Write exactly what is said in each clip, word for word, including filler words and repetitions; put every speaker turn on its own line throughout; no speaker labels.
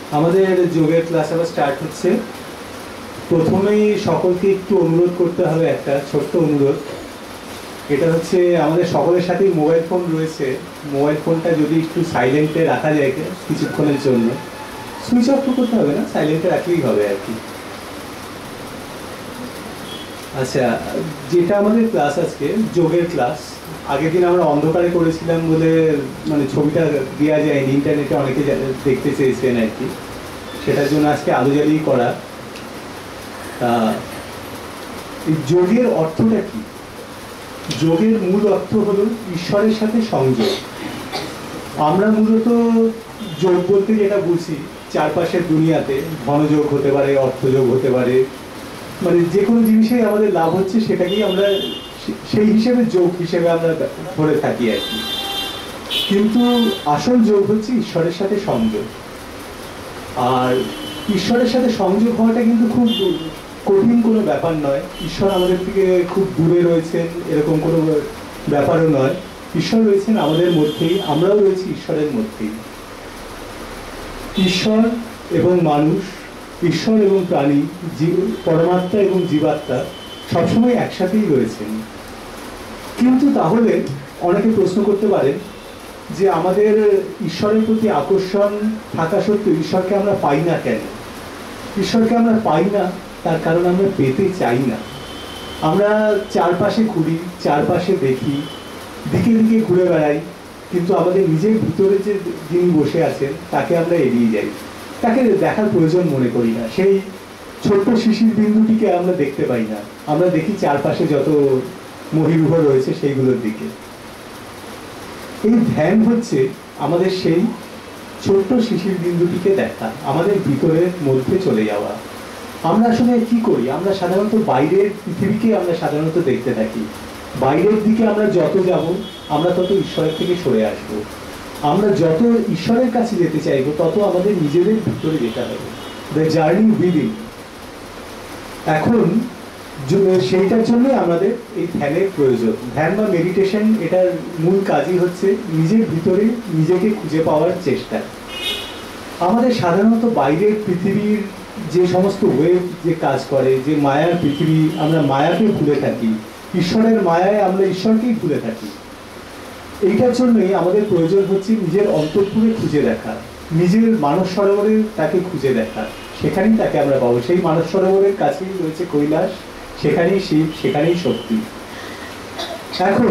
আমাদের যোগের ক্লাস আবার স্টার্ট হচ্ছে। প্রথমেই সকলকে একটু অনুরোধ করতে হবে, একটা ছোট্ট অনুরোধ। এটা হচ্ছে আমাদের সকলের সাথেই মোবাইল ফোন রয়েছে, মোবাইল ফোনটা যদি একটু সাইলেন্টে রাখা যায় কিছুক্ষণের জন্য, সুইচ অফ করতে হবে না, সাইলেন্টে রাখলেই হবে আর কি। আচ্ছা, যেটা আমাদের ক্লাস আজকে যোগের ক্লাস, আগের দিন আমরা অন্ধকারে করেছিলাম বলে মানে ছবিটা দেওয়া যায়নি, ইন্টারনেটে অনেকে দেখতে চেয়েছেন আর কি, সেটার জন্য আজকে আলো জ্বালিয়ে করা। এই যোগের অর্থটা কি? যোগের মূল অর্থ হলো ঈশ্বরের সাথে সংযোগ। আমরা মূলত যোগ বলতে যেটা বুঝি, চারপাশের দুনিয়াতে ধনযোগ হতে পারে, অর্থযোগ হতে পারে, মানে যে কোনো জিনিসেই আমাদের লাভ হচ্ছে সেটাকেই আমরা সেই হিসেবে যোগ হিসেবে আমরা ধরে থাকি আর কি। কিন্তু আসল যোগ হচ্ছে ঈশ্বরের সাথে সংযোগ। আর ঈশ্বরের সাথে সংযোগ হওয়াটা কিন্তু খুব কঠিন কোনো ব্যাপার নয়। ঈশ্বর আমাদের থেকে খুব দূরে রয়েছেন এরকম কোনো ব্যাপারও নয়। ঈশ্বর রয়েছেন আমাদের মধ্যেই, আমরাও রয়েছি ঈশ্বরের মধ্যেই। ঈশ্বর এবং মানুষ, ঈশ্বর এবং প্রাণী, জীব, পরমাত্মা এবং জীবাত্মা সবসময় একসাথেই রয়েছেন। কিন্তু তাহলে অনেকে প্রশ্ন করতে পারেন যে আমাদের ঈশ্বরের প্রতি আকর্ষণ থাকা সত্ত্বেও ঈশ্বরকে আমরা পাই না কেন? ঈশ্বরকে আমরা পাই না তার কারণ আমরা পেতে চাই না। আমরা চারপাশে ঘুরি, চারপাশে দেখি, দিকে দিকে ঘুরে বেড়াই, কিন্তু আমাদের নিজের ভিতরে যে যিনি বসে আছেন তাকে আমরা এড়িয়ে যাই, তাকে দেখার প্রয়োজন মনে করি না। সেই ছোট্ট শিশির বিন্দুটিকে আমরা দেখতে পাই না, আমরা দেখি চারপাশে যত মহিরুহ রয়েছে সেইগুলোর দিকে। এই ধ্যান হচ্ছে আমাদের সেই ছোট্ট শিশির বিন্দুটিকে দেখা, আমাদের ভিতরের মধ্যে চলে যাওয়া। আমরা আসলে কি করি? আমরা সাধারণত বাইরের পৃথিবীকে আমরা সাধারণত দেখতে থাকি। বাইরের দিকে আমরা যত যাব আমরা তত ঈশ্বরের থেকে সরে আসব। আমরা যত ঈশ্বরের কাছে যেতে চাইবো তত আমাদের নিজেদের ভিতরে যেতে হবে, দ্য জার্নি উইদিন। এখন সেইটার জন্যই আমাদের এই ধ্যানের প্রয়োজন। ধ্যান বা মেডিটেশন, এটার মূল কাজই হচ্ছে নিজের ভিতরে নিজেকে খুঁজে পাওয়ার চেষ্টা। আমাদের সাধারণত বাইরের পৃথিবীর যে সমস্ত ওয়েব যে কাজ করে, যে মায়ার পৃথিবী, আমরা মায়াকে ভুলে থাকি, ঈশ্বরের মায়ায় আমরা ঈশ্বরকেই ভুলে থাকি। এইটার জন্যই আমাদের প্রয়োজন হচ্ছে নিজের অন্তঃপুরে খুঁজে দেখা, নিজের মানস সরোবরে তাকে খুঁজে দেখা, সেখানেই তাকে আমরা পাবো। সেই মানস সরোবরের কাছেই রয়েছে কৈলাস, সেখানেই শিব, সেখানেই শক্তি। এখন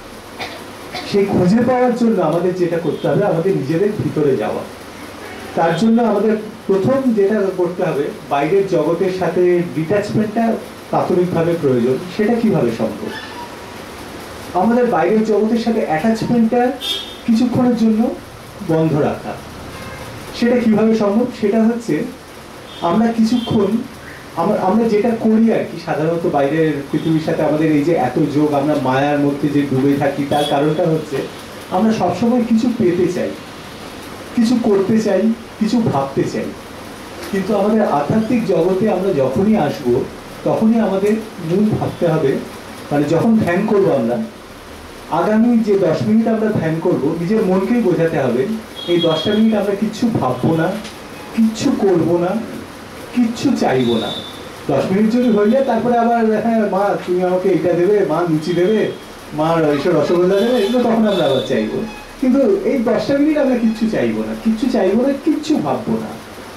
সেই খুঁজে পাওয়ার জন্য আমাদের যেটা করতে হবে, আমাদের নিজেদের ভিতরে যাওয়া। তার জন্য আমাদের প্রথম যেটা করতে হবে, বাইরের জগতের সাথে ডিট্যাচমেন্টটা প্রাথমিকভাবে প্রয়োজন। সেটা কিভাবে সম্ভব? আমাদের বাইরের জগতের সাথে অ্যাটাচমেন্টটা কিছুক্ষণের জন্য বন্ধ রাখা। সেটা কিভাবে সম্ভব? সেটা হচ্ছে আমরা কিছুক্ষণ আমরা যেটা করি আর কি, সাধারণত বাইরের পৃথিবীর সাথে আমাদের এই যে এত যোগ, আমরা মায়ার মধ্যে যে ডুবে থাকি, তার কারণটা হচ্ছে আমরা সবসময় কিছু পেতে চাই, কিছু করতে চাই, কিছু ভাবতে চাই। কিন্তু আমাদের আধ্যাত্মিক জগতে আমরা যখনই আসব তখনই আমাদের মূল ভাবতে হবে, মানে যখন ধ্যান করবো আমরা, আগামী যে দশ মিনিট আমরা ধ্যান করব, নিজের মনকেই বোঝাতে হবে এই দশটা মিনিট আমরা কিচ্ছু ভাববো না, কিচ্ছু করবো না, কিচ্ছু চাইবো না। দশ মিনিট যদি হয়ে যায় তারপরে আবার হ্যাঁ মা তুমি আমাকে এইটা দেবে, মা লুচি দেবে, মা এইসব রসগোল্লা দেবে, এগুলো তখন আমরা আবার চাইবো। কিন্তু এই দশটা মিনিট আমরা কিচ্ছু চাইবো না, কিচ্ছু চাইবো না, কিচ্ছু ভাববো না।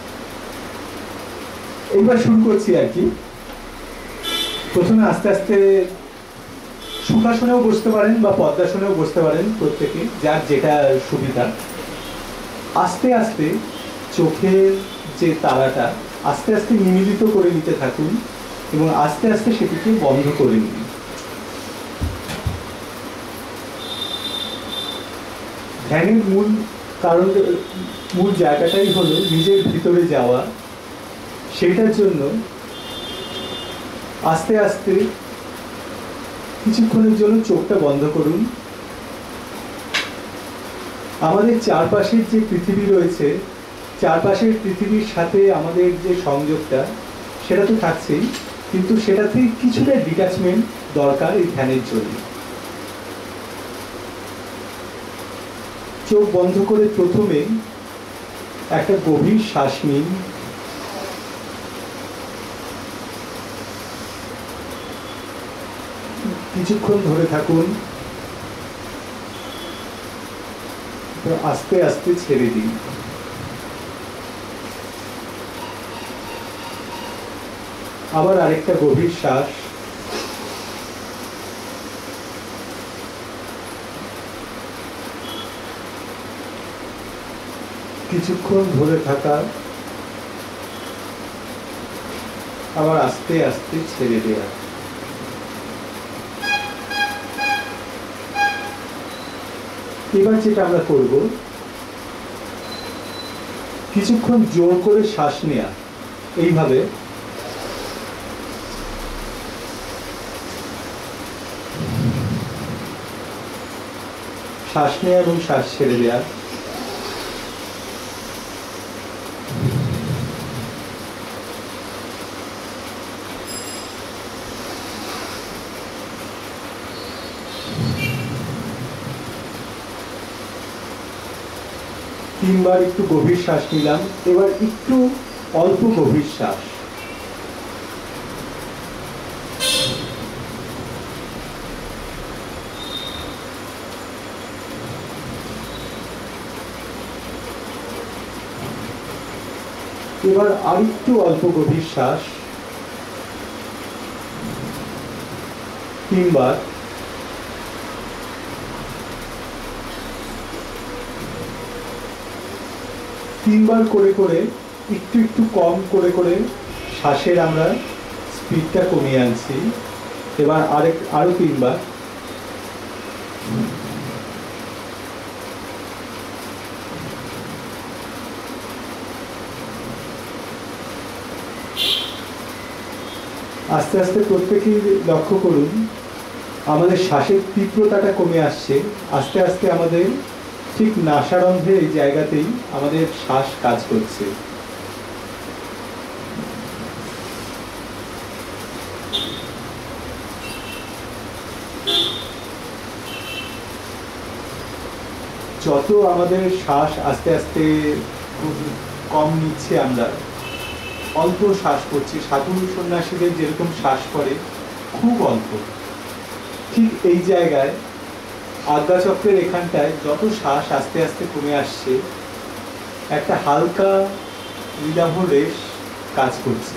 এইবার শুরু করছি আর কি। প্রথমে আস্তে আস্তে সুখাসনেও বসতে পারেন বা পদ্মাসনেও বসতে পারেন, প্রত্যেকে যার যেটা সুবিধা। আস্তে আস্তে চোখের যে তারাটা আস্তে আস্তে নিমিলিত করে নিতে থাকুন এবং আস্তে আস্তে সেটিকে বন্ধ করে নিন। ধ্যানের মূল কারণ, মূল জায়গাটাই হলো নিজের ভিতরে যাওয়া। সেইটার জন্য আস্তে আস্তে কিছুক্ষণের জন্য চোখটা বন্ধ করুন। আমাদের চারপাশের যে পৃথিবী রয়েছে, চারপাশের পৃথিবীর সাথে আমাদের যে সংযোগটা, সেটা তো থাকছেই, কিন্তু সেটাতে কিছুটা ডিট্যাচমেন্ট দরকার এই ধ্যানের জন্য। চোখ বন্ধ করে প্রথমে একটা গভীর শ্বাস নিন। কিছুক্ষণ ধরে থাকুন, আস্তে আস্তে ছেড়ে দিন। আবার আরেকটা গভীর শ্বাস। কিছুক্ষণ ধরে থাকা, আবার আস্তে আস্তে ছেড়ে দেয়া। এবার যেটা আমরা করব, কিছুক্ষণ জোর করে শ্বাস নেয়া। এইভাবে শ্বাস নেয়া এবং শ্বাস ছেড়ে দেয়া। তিনবার একটু গভীর শ্বাস নিলাম, এবার একটু অল্প গভীর শ্বাস। এবার আরেকটু অল্প গভীর শ্বাস। তিনবার। তিনবার করে করে একটু একটু কম করে করে শ্বাসের আমরা স্পিডটা কমিয়ে আনছি। এবার আরেক আরো তিনবার। আস্তে আস্তে প্রত্যেকেই লক্ষ্য করুন আমাদের শ্বাসের তীব্রতাটা কমে আসছে। আস্তে আস্তে আমাদের ঠিক নাসারন্ধ্রের এই জায়গাতেই আমাদের শ্বাস কাজ করছে। যত আমাদের শ্বাস আস্তে আস্তে কম নিচ্ছে, আমরা অল্প শ্বাস করছি, সাধু সন্ন্যাসীদের যেরকম শ্বাস করে খুব অল্প, ঠিক এই জায়গায় আজ্ঞাচক্রের এখানটায় যত শ্বাস আস্তে আস্তে কমে আসছে, একটা হালকা নীলাভ রেশ কাজ করছে।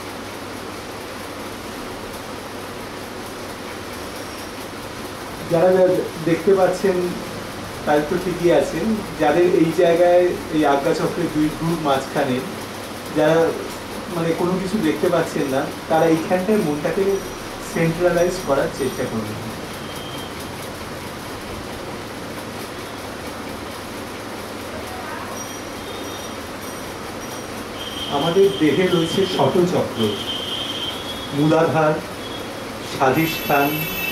যারা দেখতে পাচ্ছেন তারা তো ঠিকই আছেন, যাদের এই জায়গায় এই আজ্ঞাচক্রের দুই গ্রুপ মাঝখানে যারা মানে কোনো কিছু দেখতে পাচ্ছেন না, তারা এইখানটায় মনটাকে সেন্ট্রালাইজ করার চেষ্টা করবেন। আমাদের দেহে রয়েছে শতচক্র, মূলাধার, স্বাধিষ্ঠান।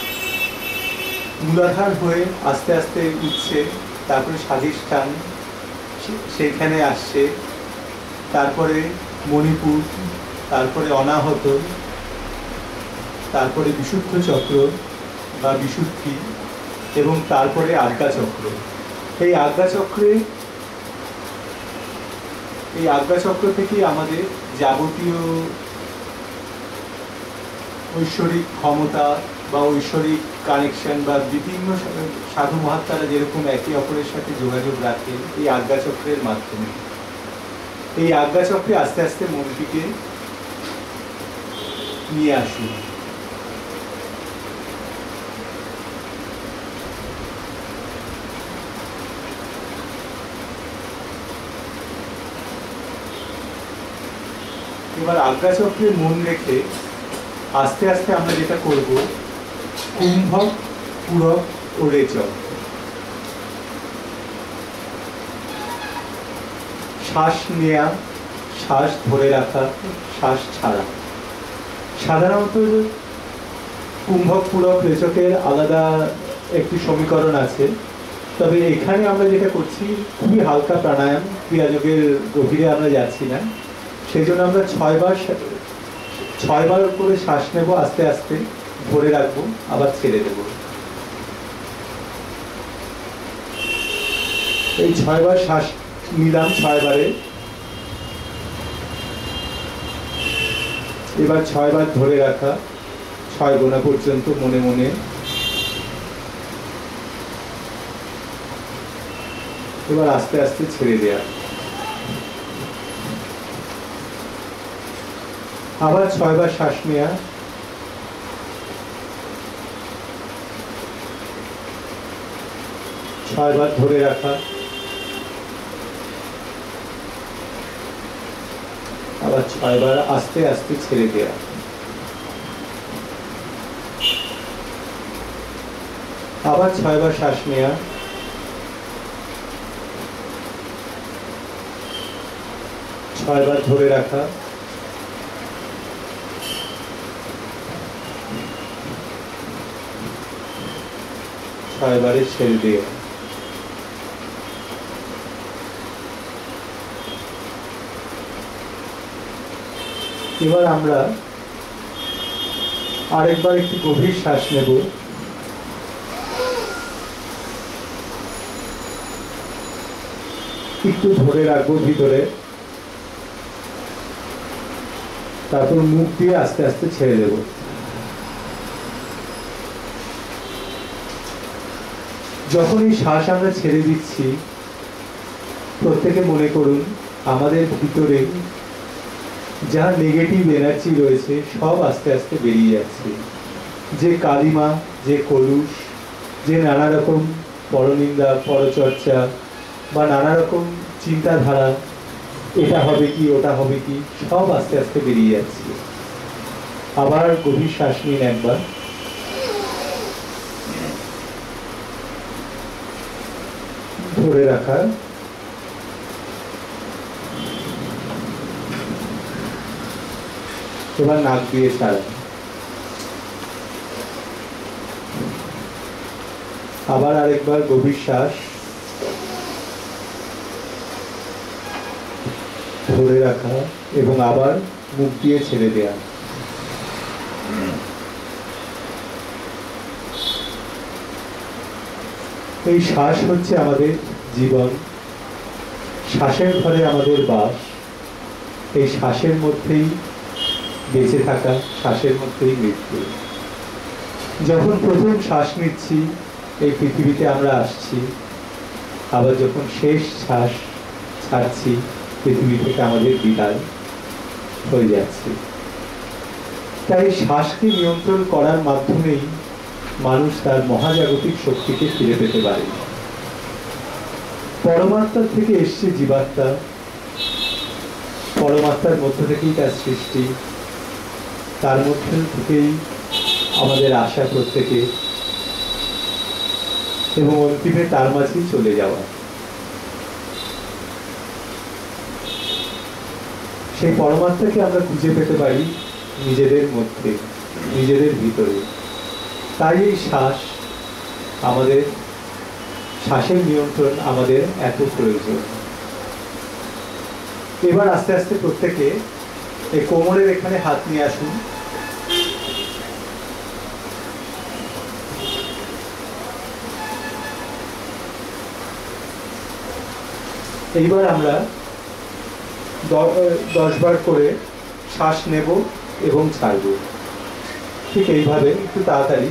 মূলাধার হয়ে আস্তে আস্তে উঠছে, তারপরে স্বাধিষ্ঠান সেইখানে আসছে, তারপরে মণিপুর, তারপরে অনাহত, তারপরে বিশুদ্ধ চক্র বা বিশুদ্ধি, এবং তারপরে আজ্ঞাচক্র। এই আজ্ঞাচক্রে এই আজ্ঞাচক্র থেকেই আমাদের যাবতীয় ঐশ্বরিক ক্ষমতা বা ঐশ্বরিক কানেকশন বা বিভিন্ন সাধু মহাত্মারা যেরকম একে অপরের সাথে যোগাযোগ রাখে এই আজ্ঞাচক্রের মাধ্যমে। এই আজ্ঞাচক্রে আস্তে আস্তে মনটিকে নিয়ে আসি। এবার আজ্ঞাচক্রে মন রেখে আস্তে আস্তে আমরা যেটা করব, কুম্ভক, পুরক ও রেচক, শ্বাস নেয়া, শ্বাস ধরে রাখা, শ্বাস ছাড়া। সাধারণত কুম্ভক, পুরক, রেচকের আলাদা একটি সমীকরণ আছে, তবে এখানে আমরা যেটা করছি খুবই হালকা প্রাণায়াম, ক্রিয়াযোগের গভীরে আমরা যাচ্ছি না। সেই জন্য আমরা ছয়বার ছয়বার করে শ্বাস নেব, আস্তে আস্তে ধরে রাখবো, আবার ছেড়ে দেব। এই ছয়বার শ্বাস নিলাম, ছয়বারে এবার ছয়বার ধরে রাখা, ছয় গোনা পর্যন্ত মনে মনে। এবার আস্তে আস্তে ছেড়ে দেয়া। আবার ছয়বার শ্বাস নেয়া, ছয়বার ধরে রাখা, আবার ছয়বার আস্তে আস্তে ছেড়ে দেয়া। আবার ছয়বার শ্বাস নেয়া, ছয়বার ধরে রাখা, ছয়বারে ছেড়ে দেয়া। এবার আমরা আরেকবার একটু গভীর শ্বাস নেব। একটু ধরে রাখবো ভিতরে, তারপর মুখ দিয়ে আস্তে আস্তে ছেড়ে দেব। যখন এই শ্বাস আমরা ছেড়ে দিচ্ছি, প্রত্যেকে মনে করুন আমাদের ভিতরে যা নেগেটিভ এনার্জি রয়েছে সব আস্তে আস্তে বেরিয়ে যাচ্ছে। যে কালিমা, যে কলুষ, যে নানা রকম পরনিন্দা, পরচর্চা বা নানা রকম চিন্তাধারা, এটা হবে কি ওটা হবে কি, সব আস্তে আস্তে বেরিয়ে যাচ্ছে। আবার গভীর শ্বাস নিন একবার, ধরে রাখা, এবার নাক দিয়ে ছাড়া। আবার আরেকবার গভীর শ্বাস, ধরে রাখা এবং আবার মুখ দিয়ে ছেড়ে দেয়া। এই শ্বাস হচ্ছে আমাদের জীবন, শ্বাসের ঘরে আমাদের বাস। এই শ্বাসের মধ্যেই বেঁচে থাকা, শ্বাসের মধ্যেই মৃত্যু। যখন প্রথম শ্বাস নিচ্ছি এই পৃথিবীতে আমরা আসছি, আবার যখন শেষ শ্বাস ছাড়ছি পৃথিবী থেকে আমাদের বিদায় হয়ে যাচ্ছে। তাই শ্বাসকে নিয়ন্ত্রণ করার মাধ্যমেই মানুষ তার মহাজাগতিক শক্তিকে ফিরে পেতে পারে। পরমাত্মার থেকে এসছে জীবাত্মা, পরমাত্মার মধ্য থেকেই তার সৃষ্টি, তার মধ্যে থেকেই আমাদের আশা প্রত্যেকে, এবং অন্তিমে তার মাঝেই চলে যাওয়া। সেই পরমাত্মাকে আমরা খুঁজে পেতে পারি নিজেদের মধ্যে, নিজেদের ভিতরে। তাই এই শ্বাস আমাদের, শ্বাসের নিয়ন্ত্রণ আমাদের এত প্রয়োজন। এবার আস্তে আস্তে প্রত্যেকে এই কোমরের এখানে হাত নিয়ে আসুন। এইবার আমরা দশ বার করে শ্বাস নেব এবং ছাড়ব। ঠিক এইভাবে একটু তাড়াতাড়ি।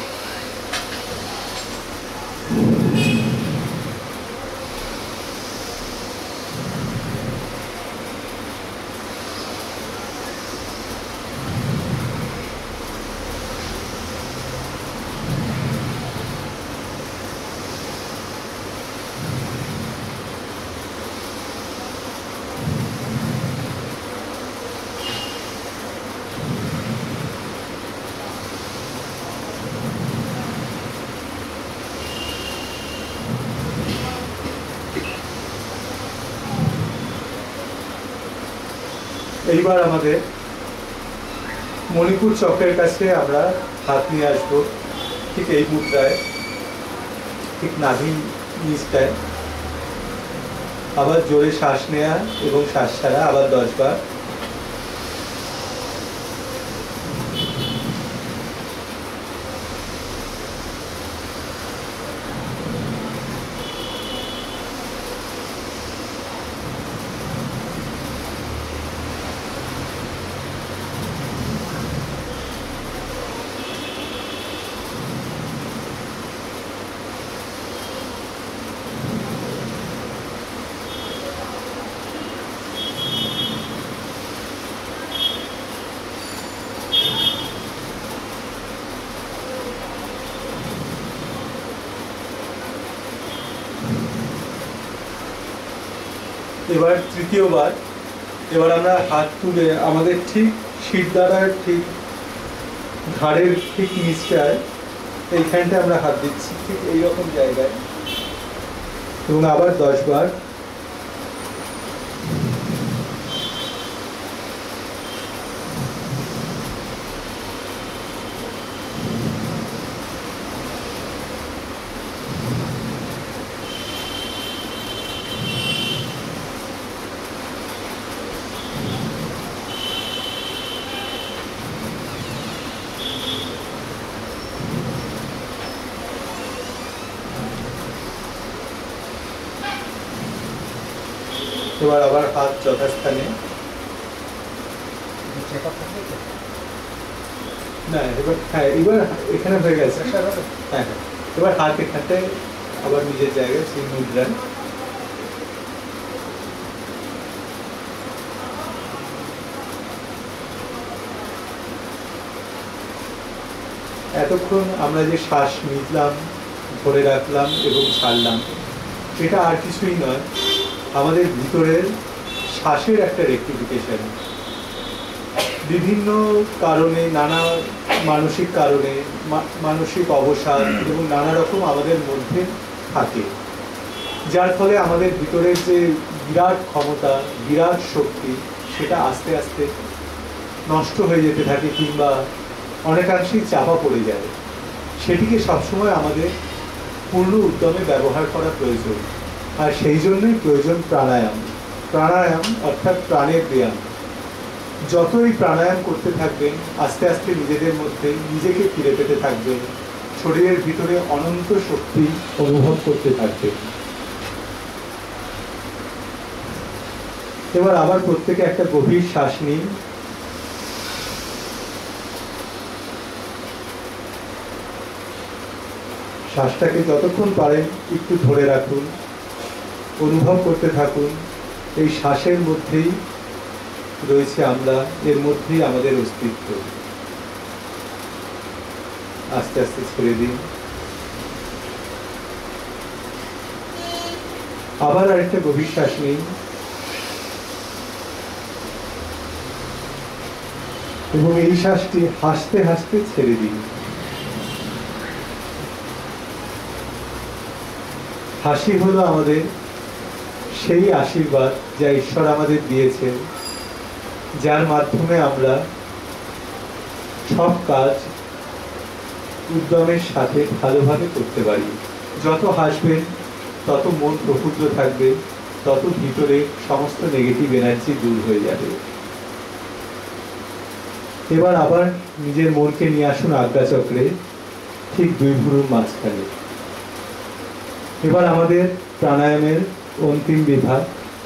এইবার আমাদের মণিপুর চক্রের কাছে আমরা হাত নিয়ে আসবো, ঠিক এই মুদ্রায়, ঠিক নাভি নিচটায়। আবার জোরে শ্বাস নেওয়া এবং শ্বাস ছাড়া, আবার দশ বার। এবার তৃতীয়বার এবার আমরা হাত তুলে আমাদের ঠিক শিরদাঁড়ার ঠিক ঘাড়ের ঠিক নিচটায় এইখানটা আমরা হাত দিচ্ছি ঠিক এইরকম জায়গায়, এবং আবার দশ বার। এবার আবার হাত যথাস্থানে। না এবার হ্যাঁ এবার এখানে হয়ে গেছে। হ্যাঁ হ্যাঁ এবার হাত এখানটায় আবার নিজের জায়গায় সেই মুদ্রায়। এতক্ষণ আমরা যে শ্বাস নিলাম, ধরে রাখলাম এবং ছাড়লাম, এটা আর কিছুই নয়, আমাদের ভিতরের শ্বাসের একটা রেক্টিফিকেশন। বিভিন্ন কারণে, নানা মানসিক কারণে, মানসিক অবসাদ এবং নানা রকম আমাদের মধ্যে থাকে, যার ফলে আমাদের ভিতরের যে বিরাট ক্ষমতা, বিরাট শক্তি, সেটা আস্তে আস্তে নষ্ট হয়ে যেতে থাকে কিংবা অনেকাংশেই চাপা পড়ে যায়। সেটিকে সবসময় আমাদের পূর্ণ উদ্যমে ব্যবহার করা প্রয়োজন, আর সেই জন্যই প্রয়োজন প্রাণায়াম। প্রাণায়াম অর্থাৎ প্রাণের ব্যায়াম। যতই প্রাণায়াম করতে থাকবেন, আস্তে আস্তে নিজেদের মধ্যে নিজেকে ফিরে পেতে থাকবেন, শরীরের ভিতরে অনন্ত শক্তি অনুভব করতে থাকবেন। এবার আবার প্রত্যেকে একটা গভীর শ্বাস নিন। শ্বাসটাকে যতক্ষণ পারেন একটু ধরে রাখুন, অনুভব করতে থাকুন। এই শ্বাসের মধ্যেই রয়েছে আমরা, এর মধ্যেই আমাদের অস্তিত্ব। আস্তে আস্তে ছেড়ে দিন। আবার আরেকটা গভীর শ্বাস নিন এবং এই শ্বাসটি হাসতে হাসতে ছেড়ে দিন। হাসি হলো আমাদের সেই আশীর্বাদ যা ঈশ্বর আমাদের দিয়েছেন, যার মাধ্যমে আমরা সব কাজ উদ্যমের সাথে ভালোভাবে করতে পারি। যত হাসবেন তত মন প্রফুল্ল থাকবে, তত ভিতরে সমস্ত নেগেটিভ এনার্জি দূর হয়ে যাবে। এবার আবার নিজের মনকে নিয়ে আসুন আজ্ঞাচক্রে, ঠিক দুই ভুরুর মাঝখানে। এবার আমাদের প্রাণায়ামের অন্তিম বিভাগ।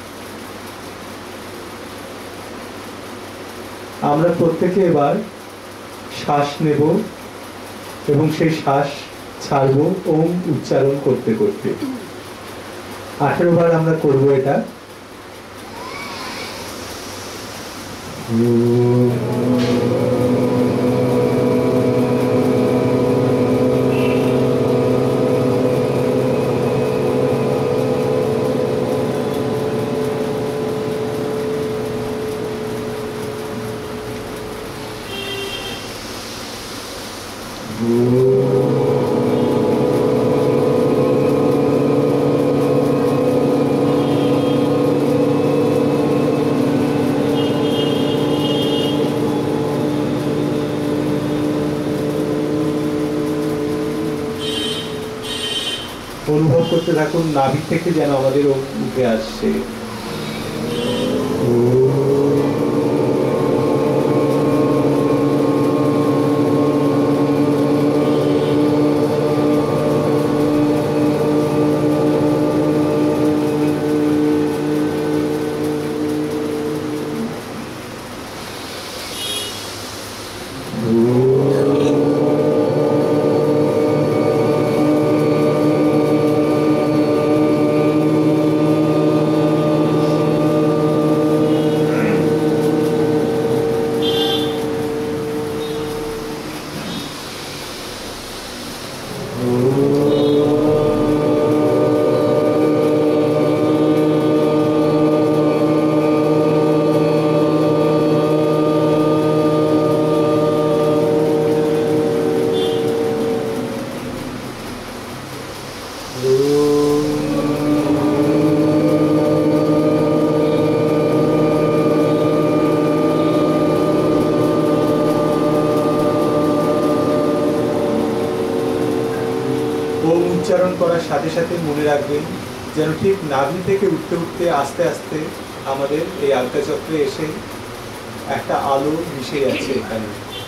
আমরা প্রত্যেকে এবার শ্বাস নেব এবং সেই শ্বাস ছাড়ব ওম উচ্চারণ করতে করতে। আঠেরো বার আমরা করব এটা। অনুভব করতে থাকুন নাভি থেকে যেন আমাদের উঠে আসছে। করার সাথে সাথে মনে রাখবেন যেন ঠিক নাভি থেকে উঠতে উঠতে আস্তে আস্তে আমাদের এই আজ্ঞাচক্রে এসে একটা আলো মিশে যাচ্ছে এখানে।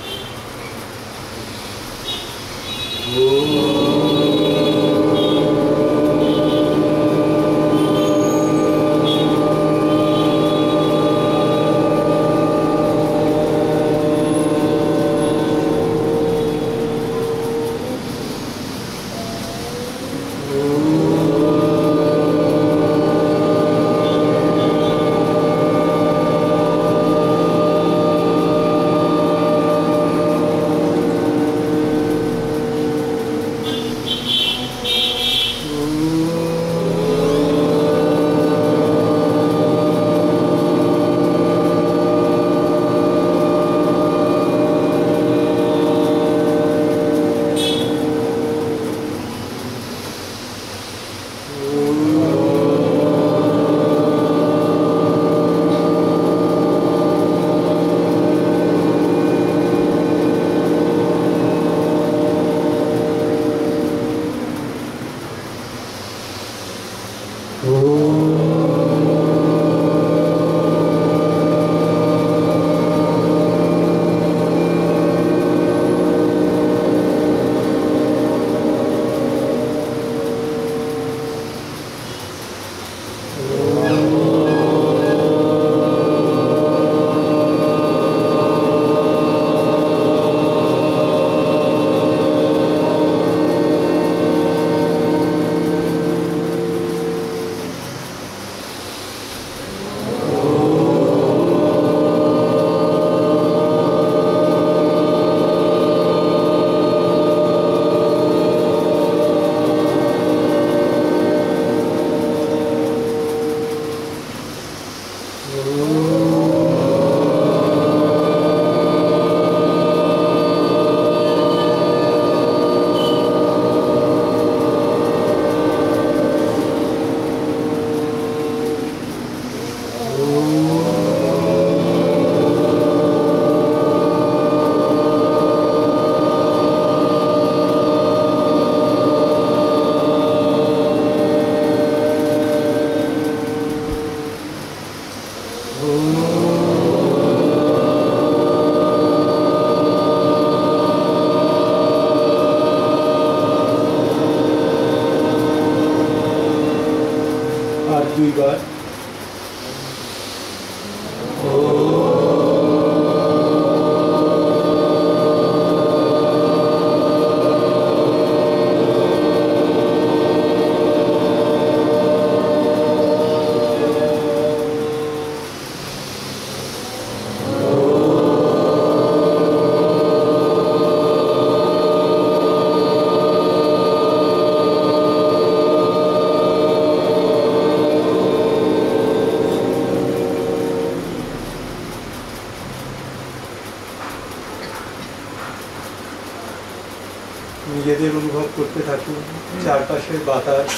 দুইবার নিজেদের অনুভব করতে থাকুন চারপাশের বাতাস,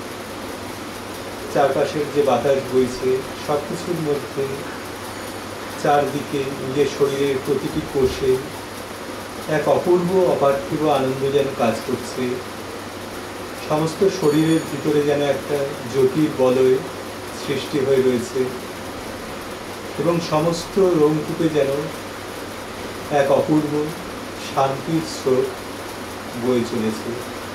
চারপাশের যে বাতাস বইছে সবকিছুর মধ্যে চারদিকে নিজের শরীরের প্রতিটি কোষে এক অপূর্ব অপার্থিব আনন্দ যেন কাজ করছে। সমস্ত শরীরের ভিতরে যেন একটা জ্যোতির বলয় সৃষ্টি হয়ে রয়েছে এবং সমস্ত রোমকূপে যেন এক অপূর্ব শান্তির স্রোত বয়ে চলেছে।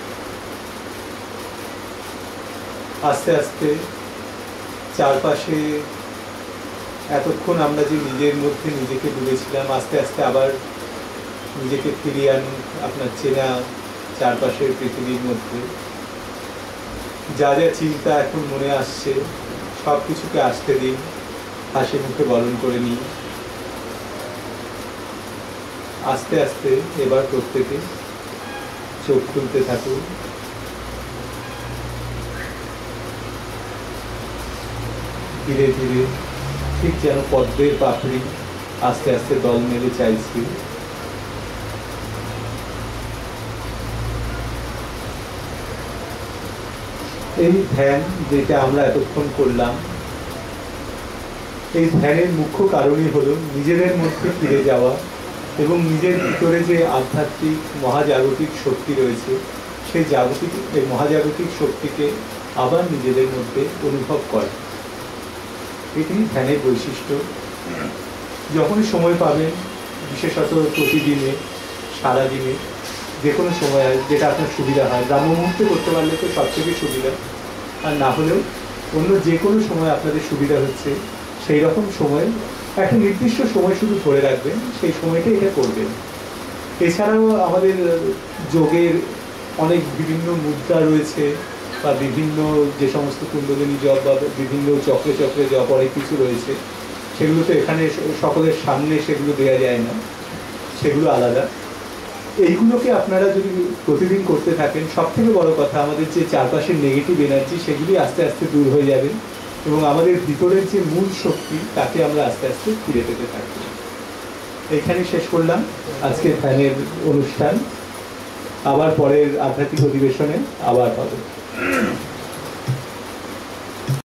আস্তে আস্তে চারপাশে এতক্ষণ আমরা যে নিজের মধ্যে নিজেকে ডুবেছিলাম আস্তে আস্তে আবার নিজেকে ফিরিয়ে আনুন আপনার চেনা চারপাশের পৃথিবীর মধ্যে। যা যা চিন্তা এখন মনে আসছে সব কিছুকে আসতে দিন, হাসি মুখে বরণ করে নিন। আস্তে আস্তে এবার প্রত্যেকে চোখ খুলতে থাকুন। ধীরে ধীরে ঠিক যেন পদ্মের পাপড়ি আস্তে আস্তে দল মেলে চাইছি। এই ধ্যান যেটা আমরা এতক্ষণ করলাম, এই ধ্যানের মুখ্য কারণই হলো নিজেদের মধ্যে ফিরে যাওয়া এবং নিজের ভিতরে যে আধ্যাত্মিক মহাজাগতিক শক্তি রয়েছে সেই জাগতিক এই মহাজাগতিক শক্তিকে আবার নিজেদের মধ্যে অনুভব করে। এটি ধ্যানের বৈশিষ্ট্য। যখনই সময় পাবেন, বিশেষত প্রতিদিনে, সারাদিনে, যে কোনো সময় যেটা আপনার সুবিধা হয়, ব্রাহ্ম মুহূর্তে করতে পারলে তো সবথেকে সুবিধা, আর না হলেও অন্য যে কোনো সময় আপনাদের সুবিধা হচ্ছে সেই রকম সময় একটা নির্দিষ্ট সময় শুধু ধরে রাখবেন, সেই সময়টা এটা করবেন। এছাড়াও আমাদের যোগের অনেক বিভিন্ন মুদ্রা রয়েছে, বা বিভিন্ন যে সমস্ত কুণ্ডলিনী জপ বা বিভিন্ন চক্রে চক্রে জপ অনেক কিছু রয়েছে, সেগুলো তো এখানে সকলের সামনে সেগুলো দেওয়া যায় না, সেগুলো আলাদা। এইগুলোকে আপনারা যদি প্রতিদিন করতে থাকেন, সব থেকে বড় কথা আমাদের যে চারপাশের নেগেটিভ এনার্জি সেগুলি আস্তে আস্তে দূর হয়ে যাবে, এবং আমাদের ভিতরের যে মূল শক্তি তাকে আমরা আস্তে আস্তে ফিরে পেতে থাকবো। এইখানে শেষ করলাম আজকে ধ্যানের অনুষ্ঠান। আবার পরের আধ্যাত্মিক অধিবেশনে আবার হবে।